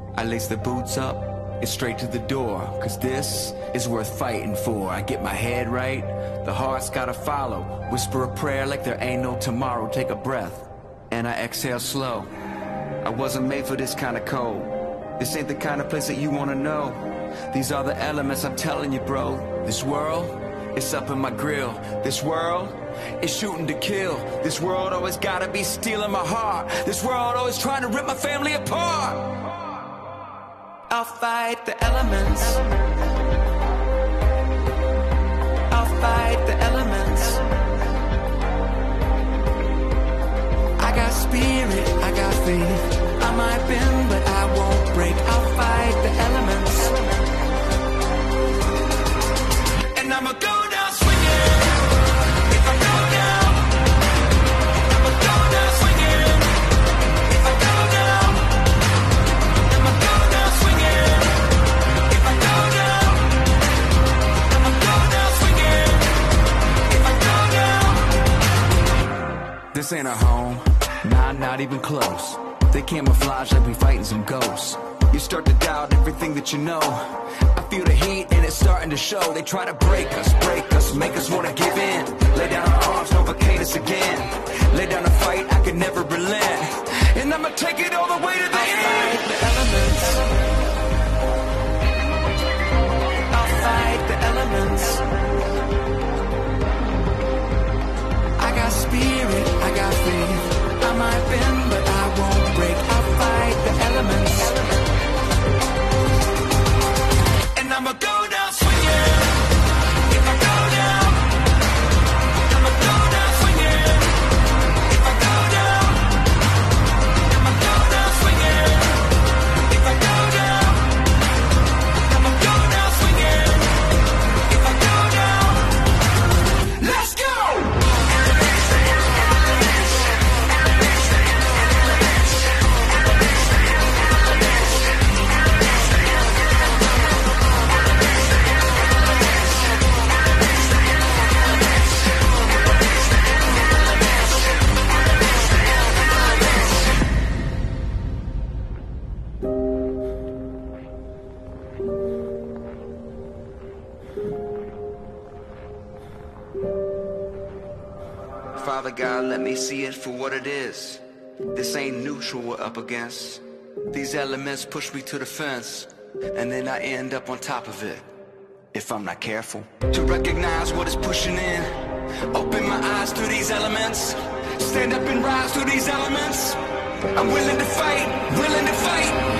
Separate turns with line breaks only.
I lace the boots up and straight to the door, cause this is worth fighting for. I get my head right, the heart's gotta follow. Whisper a prayer like there ain't no tomorrow. Take a breath, and I exhale slow. I wasn't made for this kind of cold. This ain't the kind of place that you wanna know. These are the elements, I'm telling you, bro. This world, it's up in my grill. This world, it's shooting to kill. This world always gotta be stealing my heart. This world always trying to rip my family apart. I'll fight the elements. I'll fight the elements. I got spirit, I got faith. I might bend, but I won't break. I'll fight the elements. And I'ma go down swinging. If I go down, I'ma go down swinging. If I go down, I'ma go down swinging. If I go down, I'ma go down swinging. If I go down. This ain't a home, nah, not even close. They camouflage like we fighting some ghosts. You start to doubt everything that you know. I feel the heat and it's starting to show. They try to break us, make us wanna give in. Lay down our arms, provocate us again. Lay down a fight, I could never relent. And I'ma take it all the way to the end. I'll fight the elements. I'll fight the elements. I got spirit, I got faith. I might bend, but I won't break. I'll fight the elements. And I'ma go down swinging. If I go down, I'ma go down swinging. If I go down, I'ma go down swinging. If I go down, I'ma go down swinging. If I go down, let's go! Father God, let me see it for what it is. This ain't neutral we're up against. These elements push me to the fence, and then I end up on top of it, if I'm not careful. To recognize what is pushing in, open my eyes to these elements. Stand up and rise to these elements. I'm willing to fight, willing to fight.